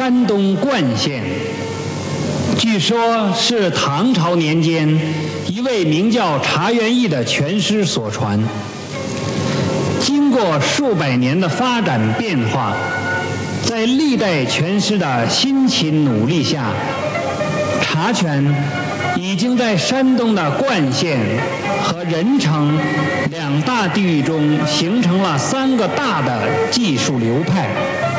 山东冠县，据说是唐朝年间一位名叫查元义的拳师所传。经过数百年的发展变化，在历代拳师的辛勤努力下，查拳已经在山东的冠县和任城两大地域中形成了3个大的技术流派，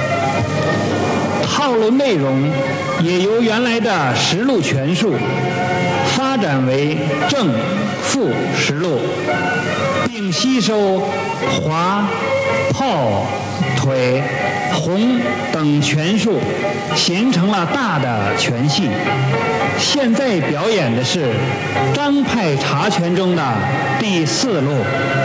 套路内容也由原来的实路拳术发展为正、负实路，并吸收滑、炮、腿、红等拳术，形成了大的拳系。现在表演的是张派查拳中的第4路。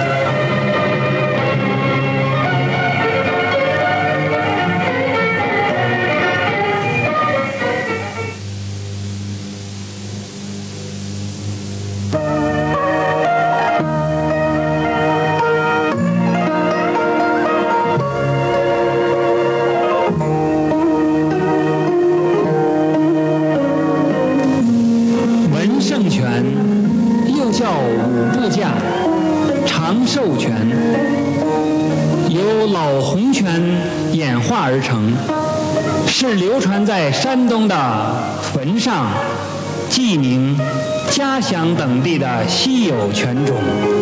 寿拳由老洪拳演化而成，是流传在山东的汾上、济宁、嘉祥等地的稀有拳种。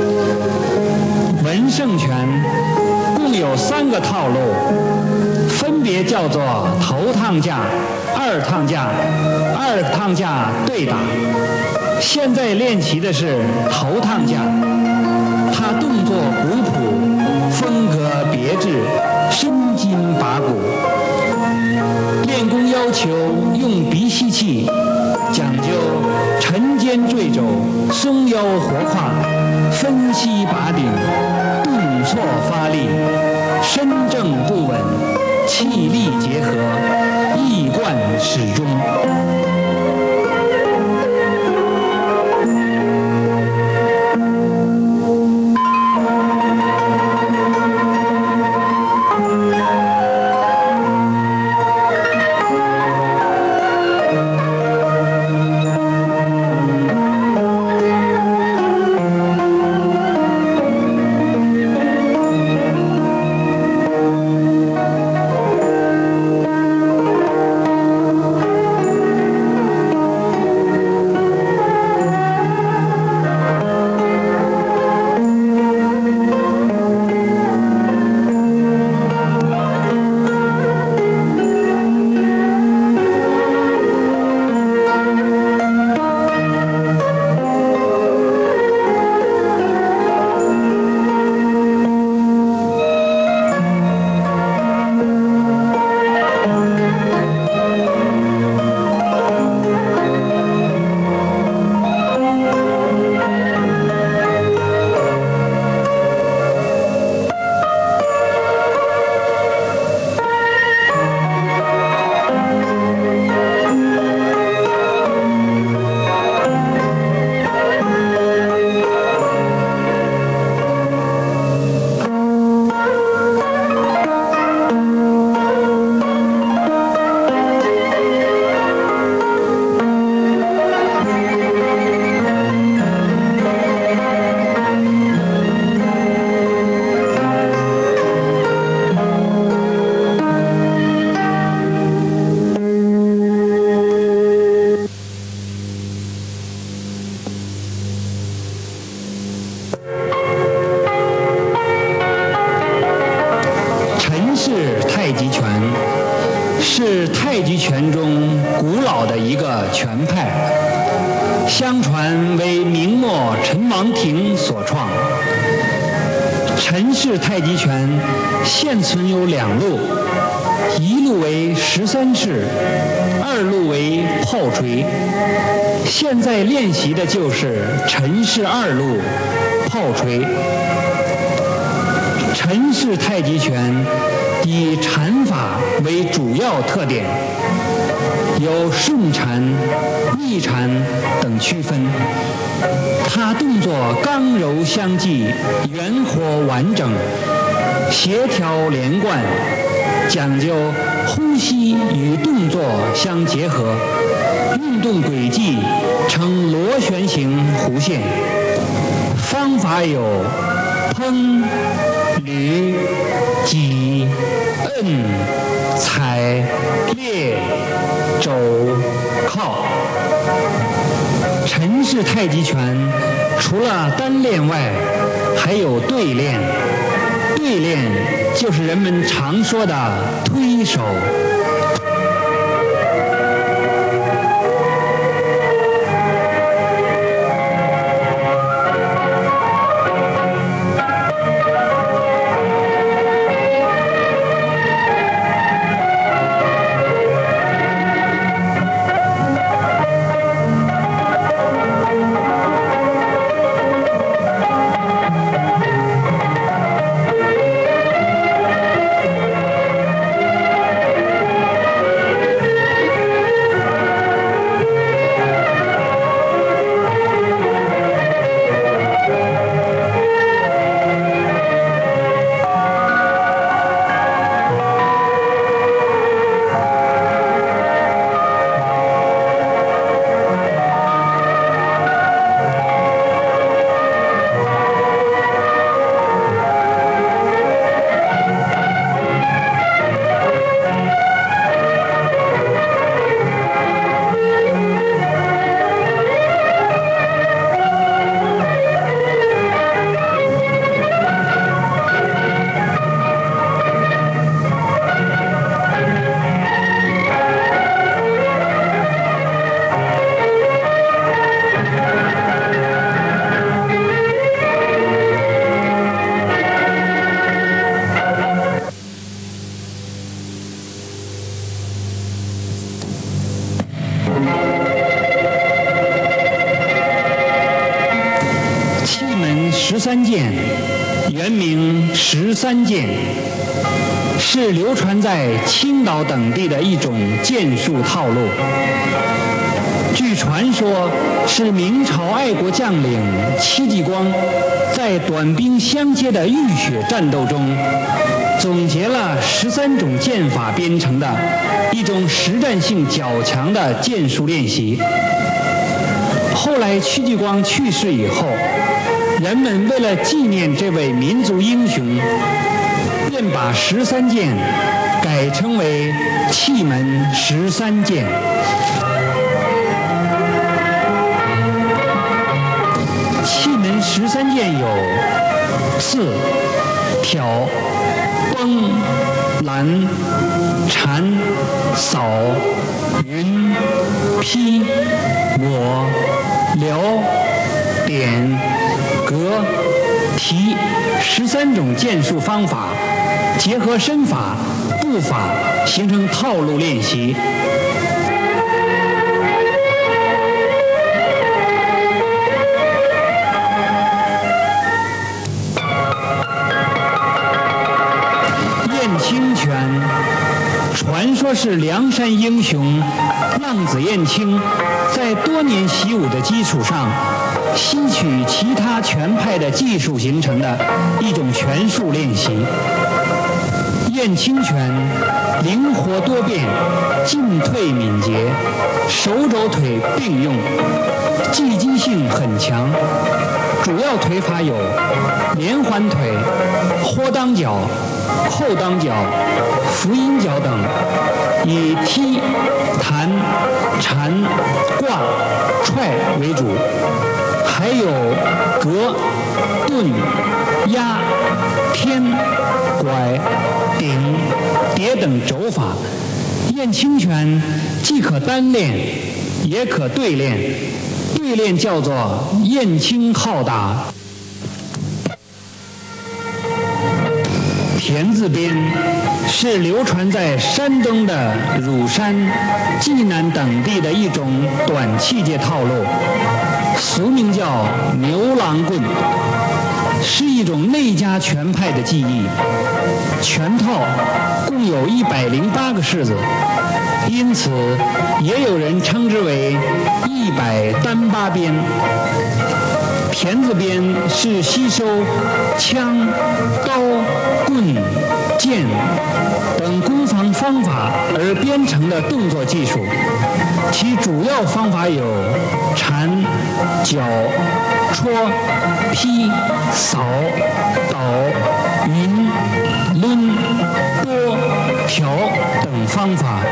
文胜拳共有3个套路，分别叫做头趟架、二趟架、二趟架对打。现在练习的是头趟架，它动作古朴，风格别致，身筋拔骨。练功要求用鼻吸气，讲究沉肩坠肘、松腰活胯、分膝拔顶、顿挫发力，身正不稳，气力结合，一贯始终。是太极拳中古老的一个拳派，相传为明末陈王庭所创。陈氏太极拳现存有2路，一路为13式，二路为炮锤。现在练习的就是陈氏2路炮锤。陈氏太极拳以禅法为主要特点，有顺禅、逆禅等区分。它动作刚柔相济，圆活完整，协调连贯， 讲究呼吸与动作相结合，运动轨迹呈螺旋形弧线。方法有烹、捋、挤、摁、踩、列、肘、靠。陈氏太极拳除了单练外，还有对练。对练就是人们常说的推手。气门13剑，原名13剑，是流传在青岛等地的一种剑术套路。据传说，是明朝爱国将领戚继光在短兵相接的浴血战斗中，总结了13种剑法编成的一种实战性较强的剑术练习。后来戚继光去世以后，人们为了纪念这位民族英雄，便把13剑改称为气门13剑。气门13剑有刺、挑、崩、拦、缠、扫、云、劈、抹、撩、点、格、提13种剑术方法，结合身法、步法，形成套路练习。燕青拳，传说是梁山英雄浪子燕青在多年习武的基础上，吸取其他拳派的技术形成的一种拳术练习。燕青拳灵活多变，进退敏捷，手肘腿并用，技击性很强。主要腿法有连环腿、豁裆脚、扣裆脚、扶阴脚等，以踢、弹、缠、挂、踹为主，还有格、顿、压、偏、拐、顶、叠等肘法。燕青拳既可单练，也可对练。对练叫做燕青号打。田字鞭是流传在山东的乳山、济南等地的一种短器械套路，俗名叫牛郎棍，是一种内家拳派的技艺。拳套共有108个式子，因此也有人称之为100单八鞭。田字鞭是吸收枪、刀、棍、 剑等攻防方法而编成的动作技术，其主要方法有缠、绞、戳、劈、扫、倒、匀、抡、拨、挑等方法。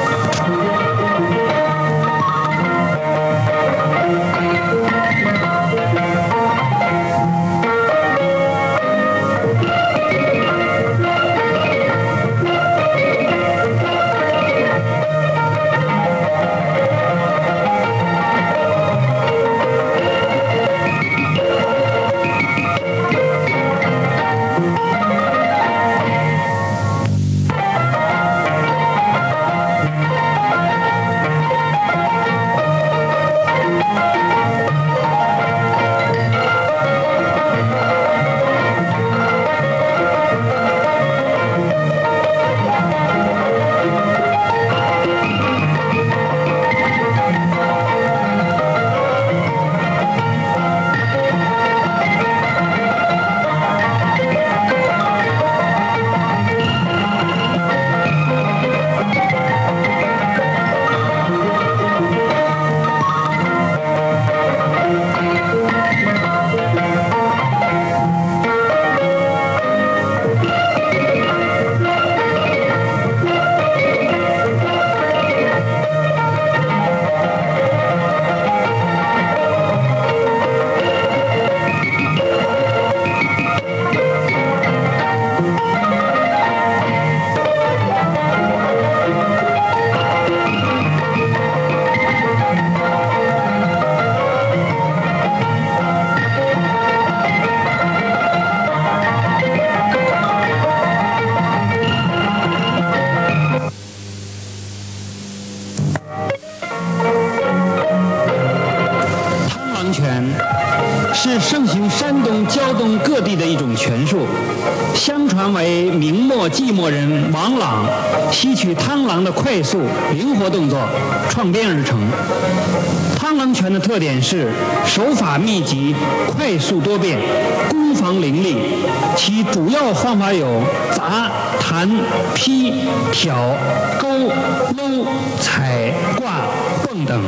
是盛行山东、胶东各地的一种拳术，相传为明末寂寞人王朗吸取螳螂的快速灵活动作创编而成。螳螂拳的特点是手法密集、快速多变、攻防凌厉，其主要方法有砸、弹、劈、挑、勾、搂、踩、挂、蹦等。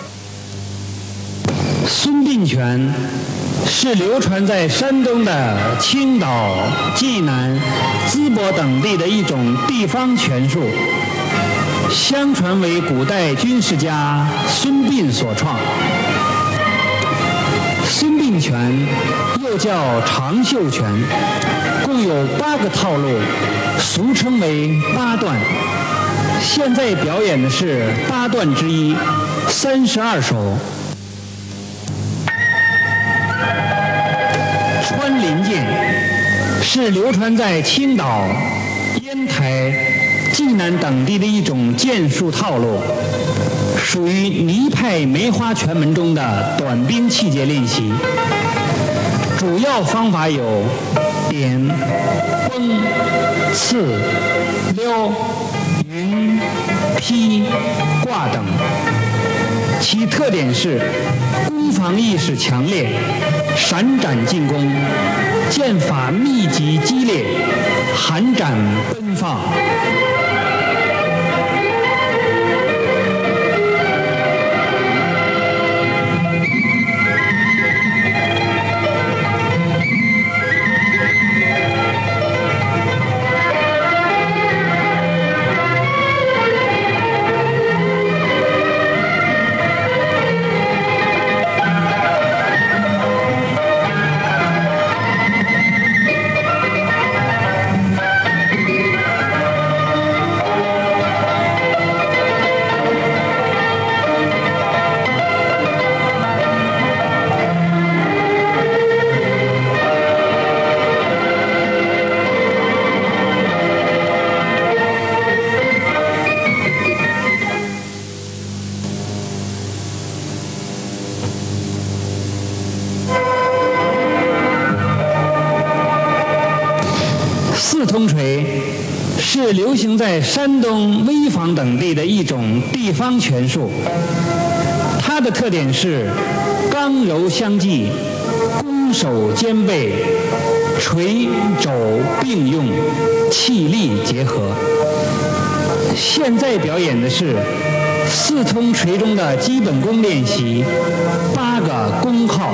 孙膑拳是流传在山东的青岛、济南、淄博等地的一种地方拳术，相传为古代军事家孙膑所创。孙膑拳又叫长袖拳，共有8个套路，俗称为8段。现在表演的是8段之一，32手。穿林剑是流传在青岛、烟台、济南等地的一种剑术套路，属于倪派梅花拳门中的短兵器节练习。主要方法有点、崩、刺、撩、匀、劈、挂等。其特点是攻防意识强烈，闪展进攻，剑法密集激烈，寒展奔放。四通锤是流行在山东、潍坊等地的一种地方拳术，它的特点是刚柔相济，攻双手兼备，垂肘并用，气力结合。现在表演的是四冲垂中的基本功练习，8个弓号。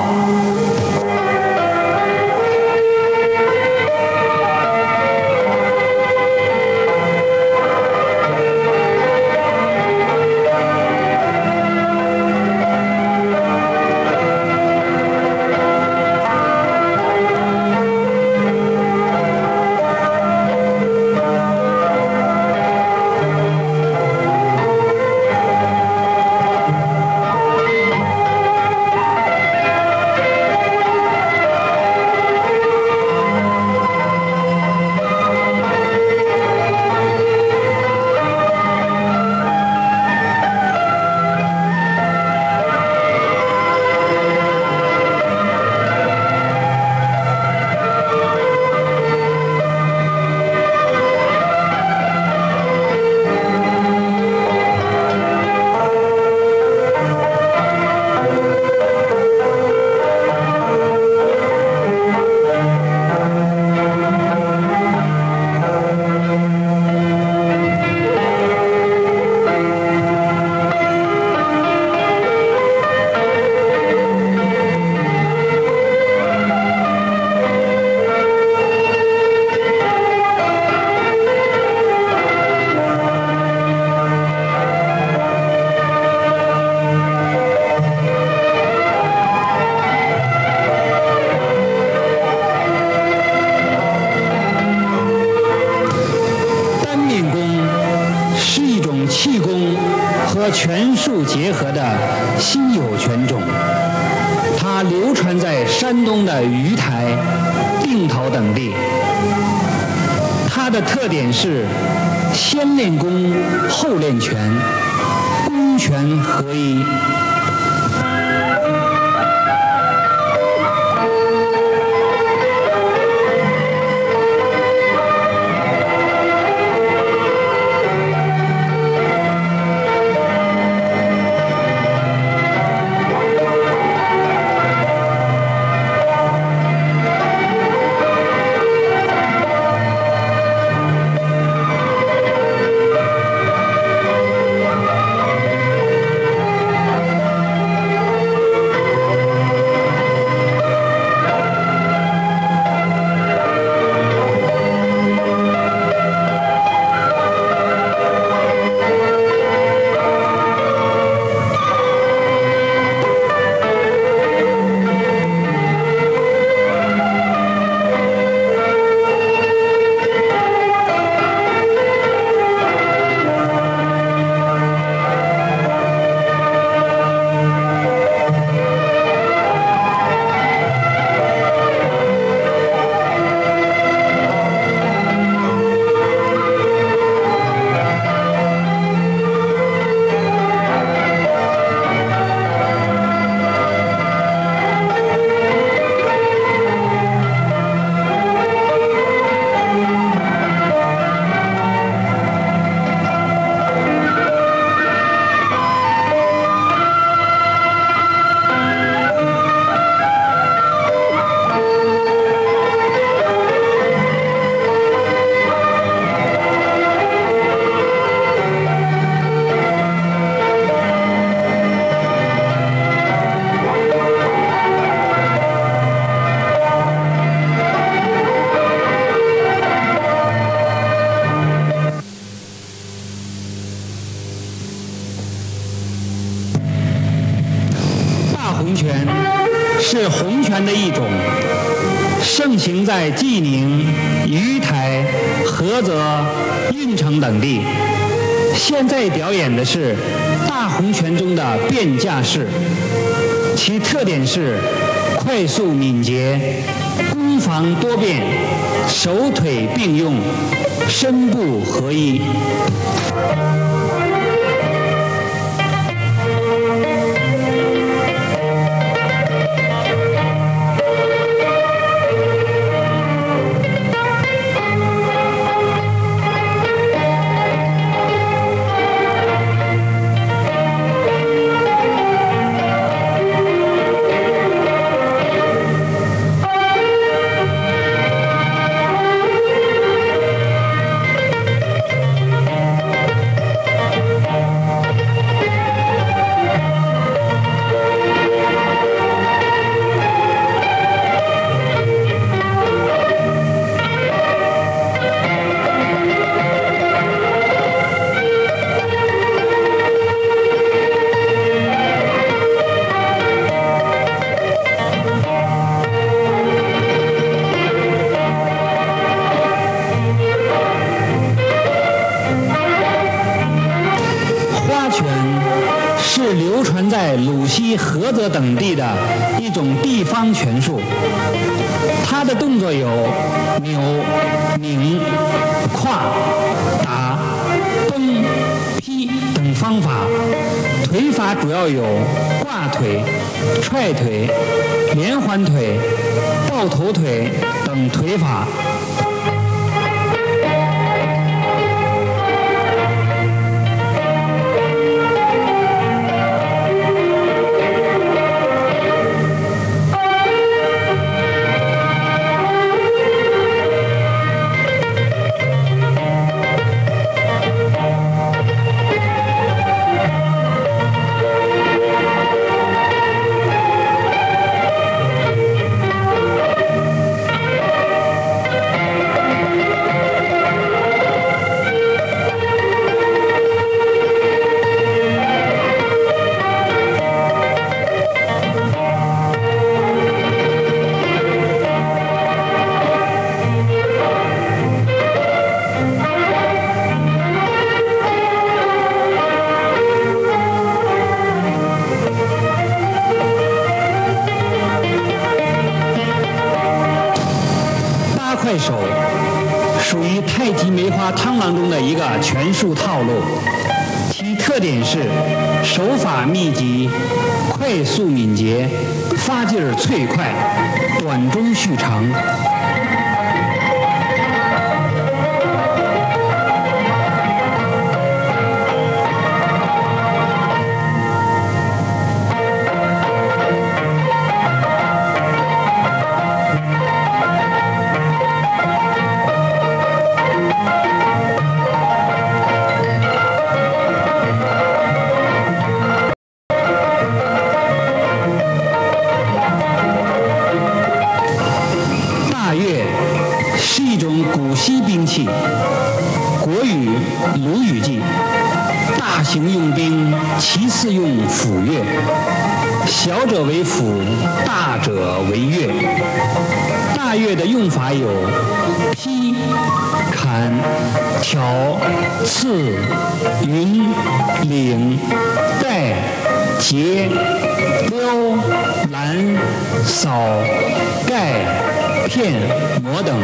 拳术结合的稀有拳种，它流传在山东的鱼台、定陶等地。它的特点是先练功后练拳，功拳合一。洪拳是洪拳的一种，盛行在济宁、鱼台、菏泽、运城等地。现在表演的是大洪拳中的变架式，其特点是快速敏捷、攻防多变、手腿并用、身部合一。 西菏泽等地的一种地方拳术。它的动作有扭、拧、跨、打、蹬、劈等方法。腿法主要有挂腿、踹腿、连环腿、抱头腿等腿法。快手属于太极梅花汤郎中的一个拳术套路，其特点是手法密集、快速敏捷、发劲儿脆快、短中续长。是一种古稀兵器，国语鲁语记，大型用兵，其次用斧钺，小者为斧，大者为钺。大钺的用法有劈、砍、挑、刺、匀、领、带、截、撩、拦、扫、盖、片、磨等。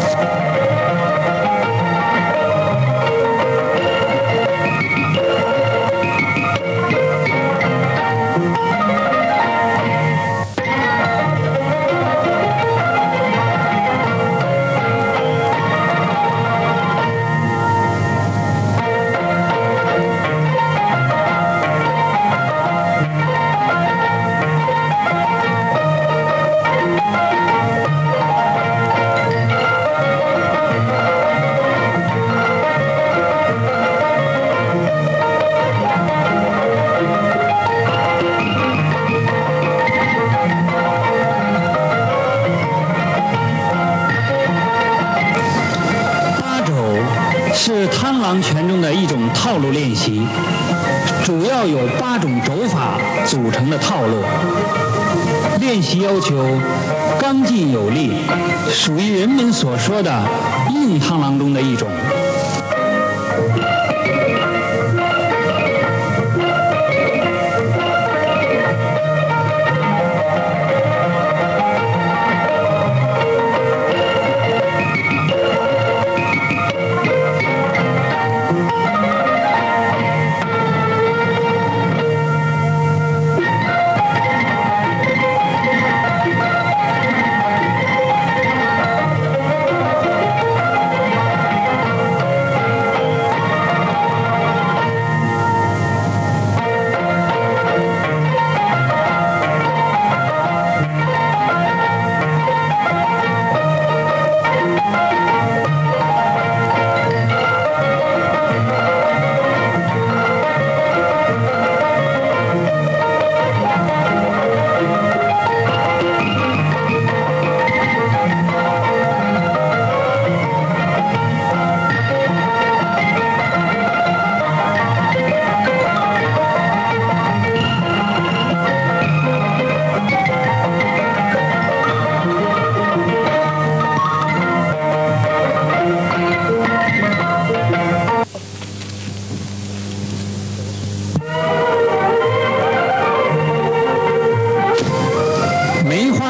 是汤郎拳中的一种套路练习，主要有8种肘法组成的套路。练习要求刚劲有力，属于人们所说的硬汤郎中的一种。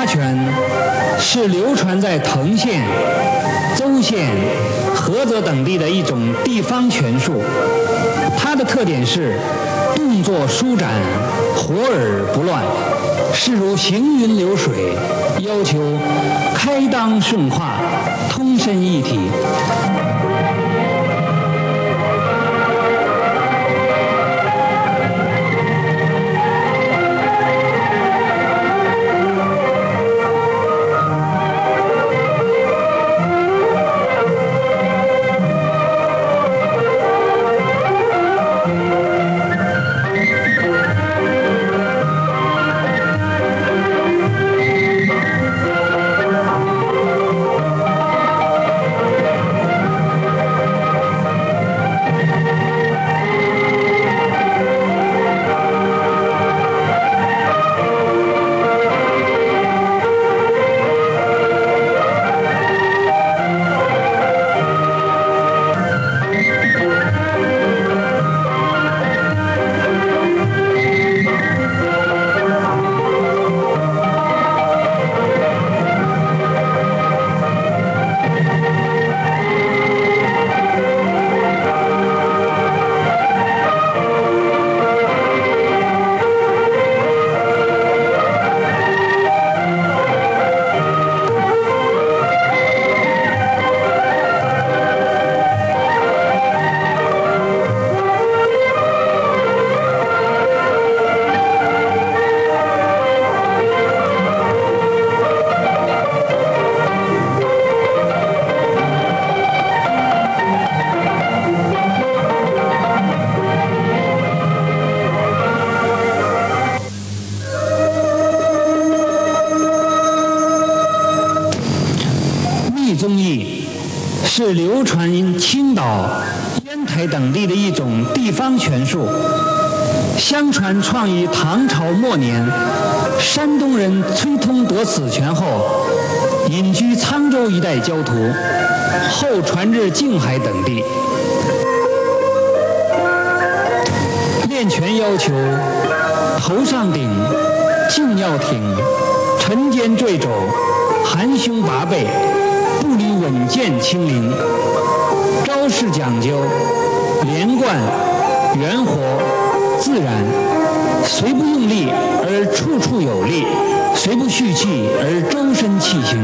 花拳是流传在藤县、邹县、菏泽等地的一种地方拳术，它的特点是动作舒展，活而不乱，势如行云流水，要求开裆顺胯，通身一体。宗义是流传青岛、烟台等地的一种地方拳术，相传创于唐朝末年，山东人崔通得此拳后，隐居沧州一带教徒，后传至静海等地。练拳要求头上顶，颈要挺，沉肩坠肘，含胸拔背，步履稳健轻灵，招式讲究连贯、圆活、自然，虽不用力而处处有力，虽不蓄气而周身气行。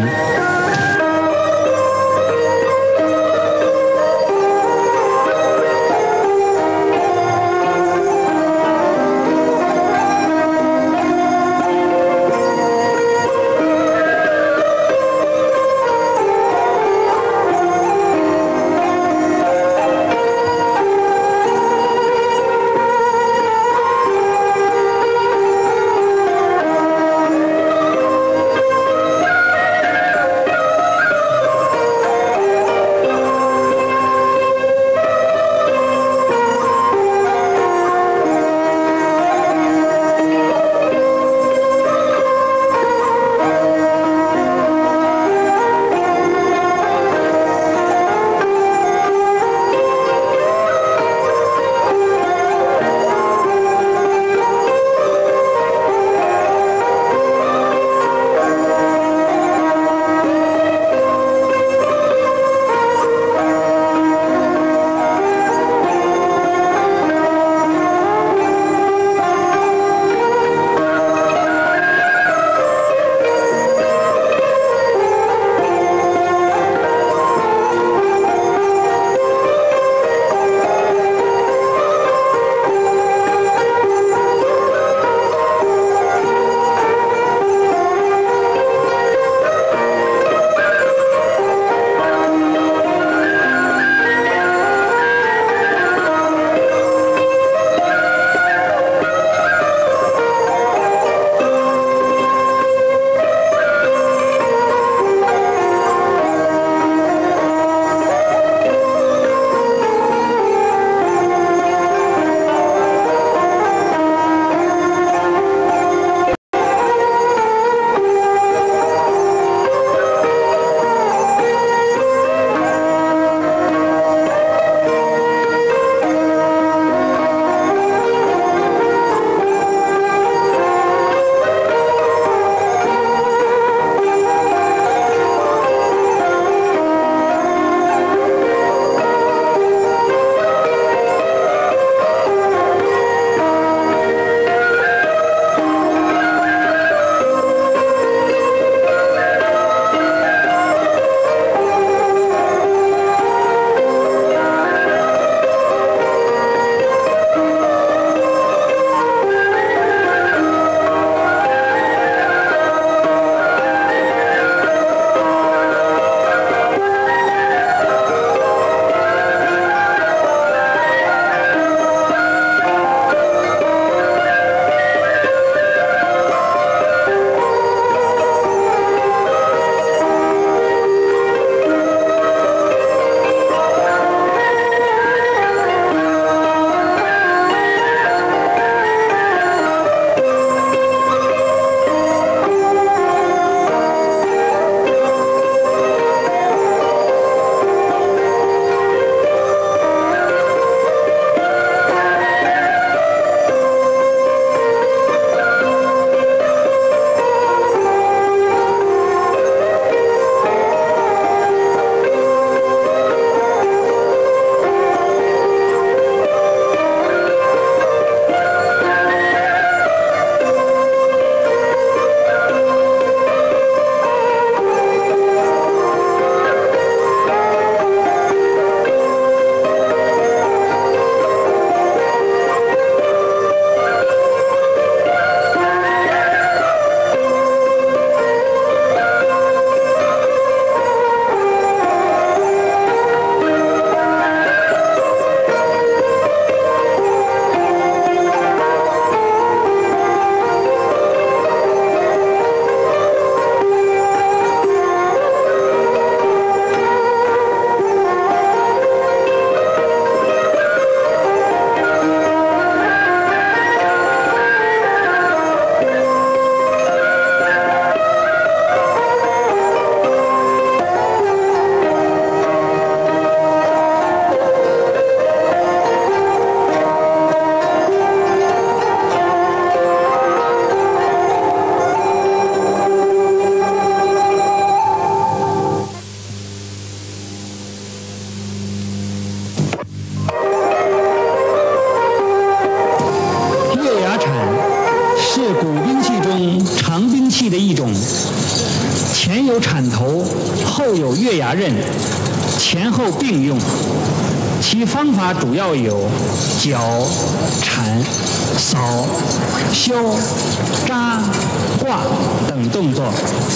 前有铲头，后有月牙刃，前后并用。其方法主要有绞、铲、扫、削、扎、挂等动作。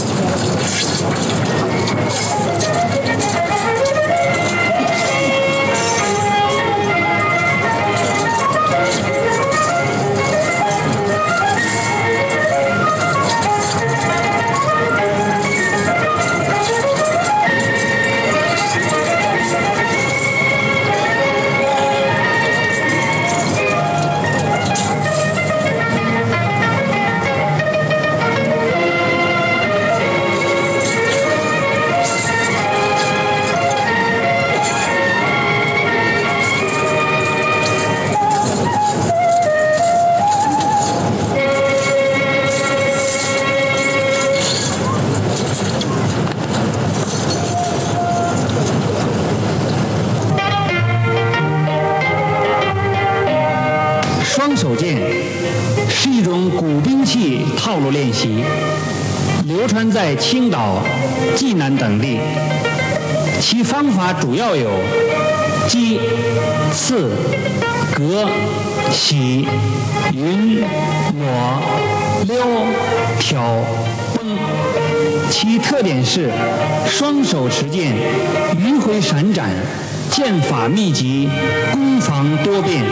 双手剑是一种古兵器套路练习，流传在青岛、济南等地。其方法主要有击、刺、格、洗、匀、抹、撩、挑、崩。其特点是双手持剑，迂回闪展，剑法密集，攻防多变。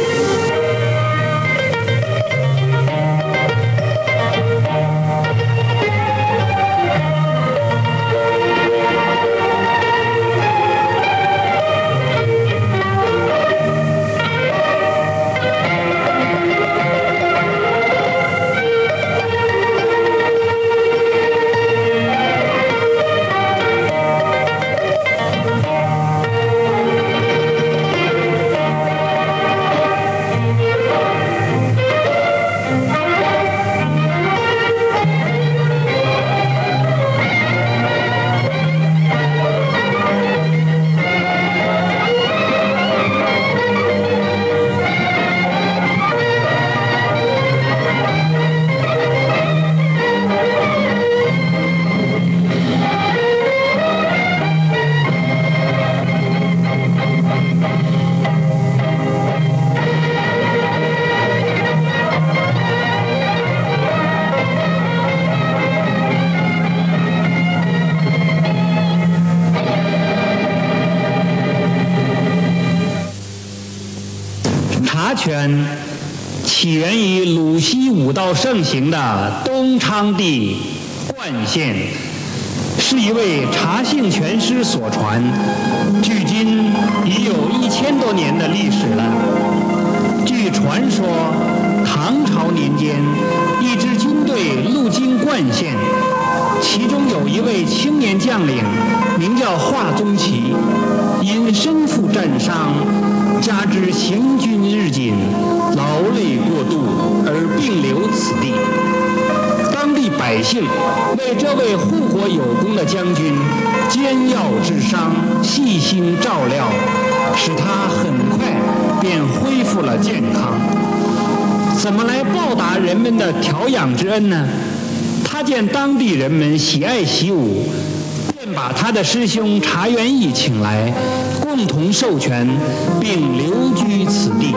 茶拳起源于鲁西武道盛行的东昌地冠县，是一位茶姓拳师所传，距今已有1000多年的历史了。据传说，唐朝年间，一支军队路经冠县，其中有一位青年将领，名叫华宗齐，因身负战伤，加之行军日紧，劳累过度，而病留此地。当地百姓为这位护国有功的将军煎药治伤，细心照料，使他很快便恢复了健康。怎么来报答人们的调养之恩呢？他见当地人们喜爱习武，便把他的师兄茶元义请来，共同授权，并留居此地。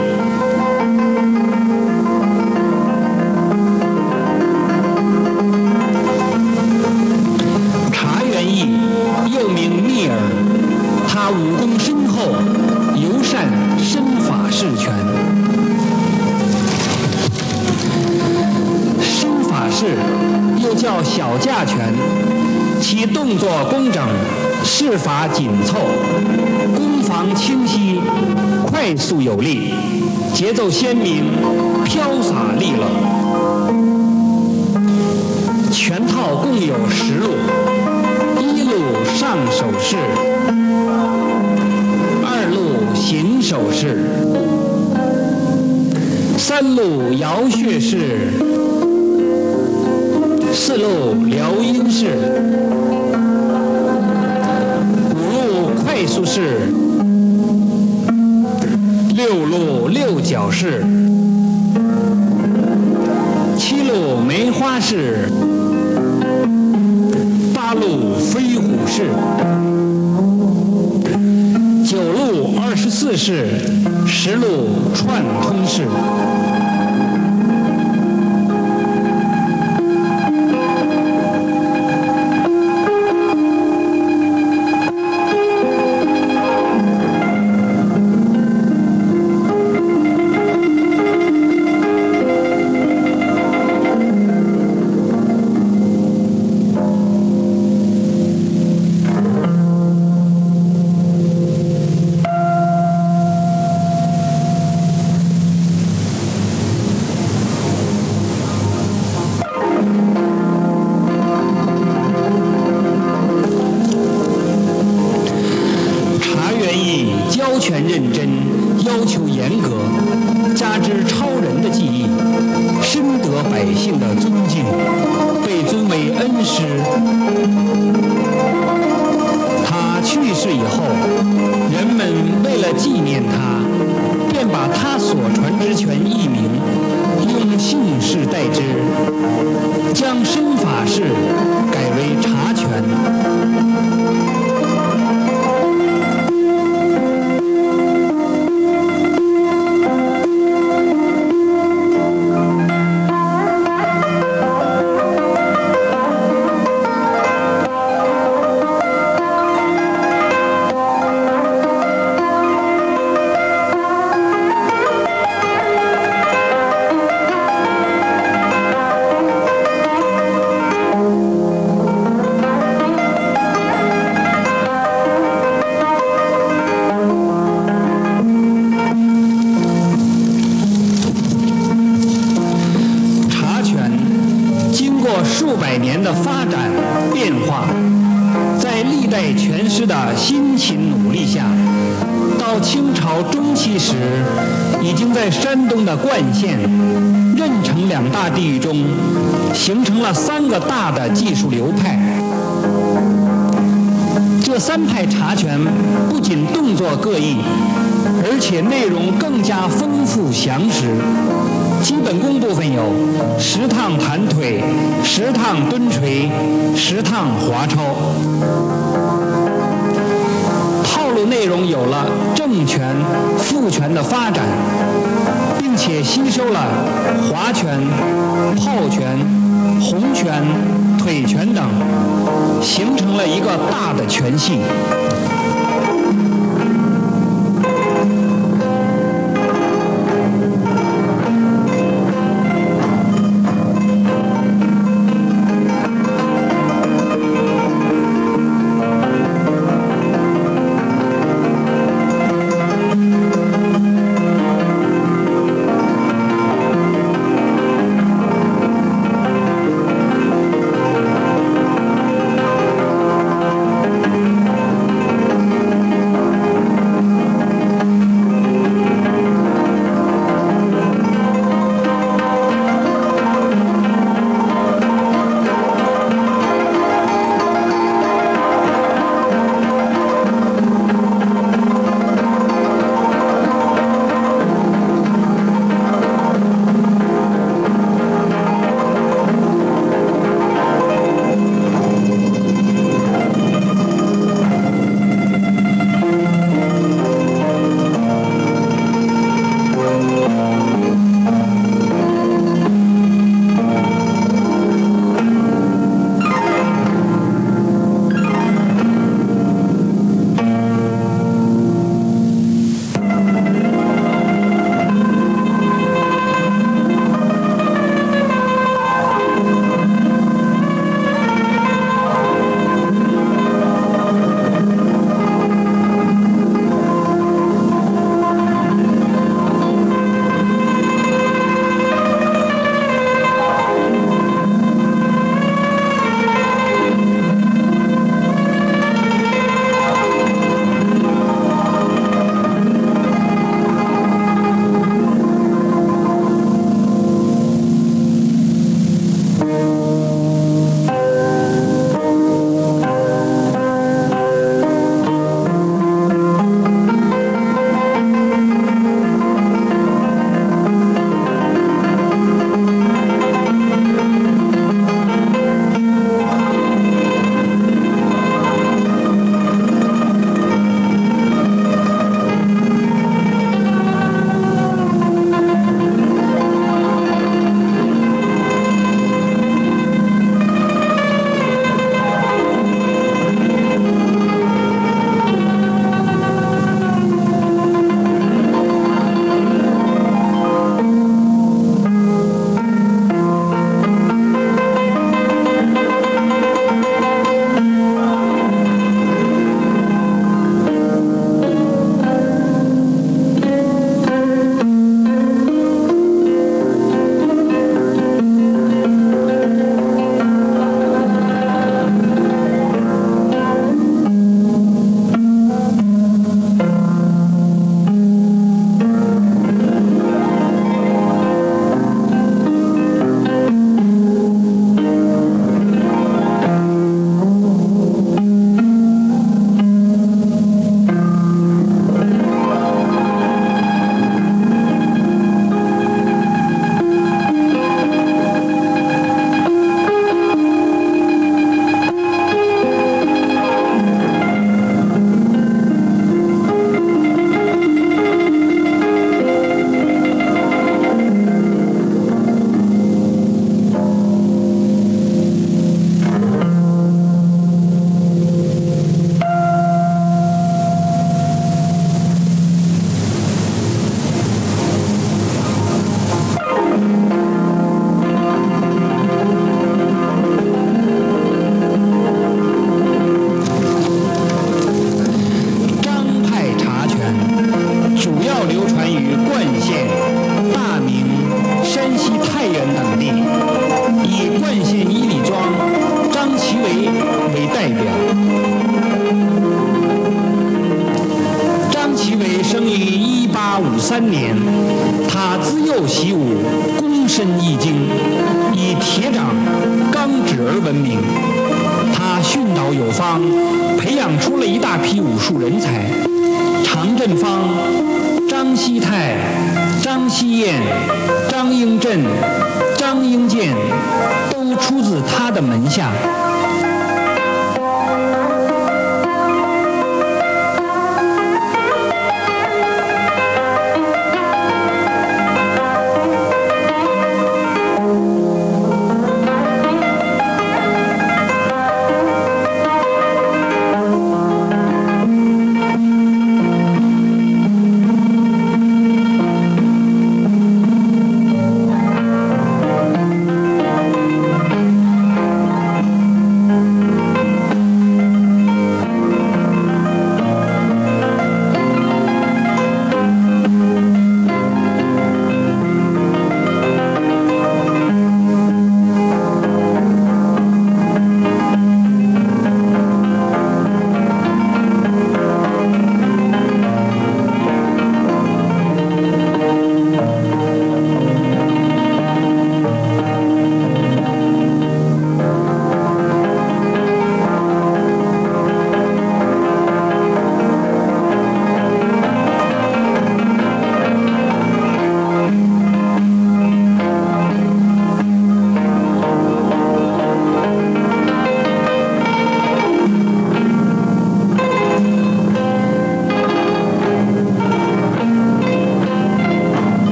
茶元义又名密尔，他武功深厚，尤善身法式拳。身法式又叫小架拳，其动作工整，式法紧凑，攻防清晰，快速有力，节奏鲜明，飘洒利落。拳套共有10路，1路上手式，2路行手式，3路摇穴式，4路撩阴式，5路快速式，6路六角式，7路梅花式路串通市。教权认真，要求严格，加之超人的技艺，深得百姓的尊敬，被尊为恩师。他去世以后，人们为了纪念他，便把他所传之权译名，用姓氏代之，将身法事改为察权。数百年的发展变化，在历代权师的辛勤努力下，到清朝中期时，已经在山东的冠县、任城两大地域中，形成了3个大的技术流派。这3派茶拳不仅动作各异，而且内容更加丰富详实。基本功部分有10趟弹腿、10趟蹲锤、10趟滑抄。套路内容有了正拳、副拳的发展，并且吸收了滑拳、炮拳、红拳、腿拳等，形成了一个大的拳系。 代表。张其伟生于1853年，他自幼习武，躬身易经，以铁掌、钢指而闻名。他训导有方，培养出了一大批武术人才。常振芳、张熙泰、张熙燕、张英振、张英健都出自他的门下。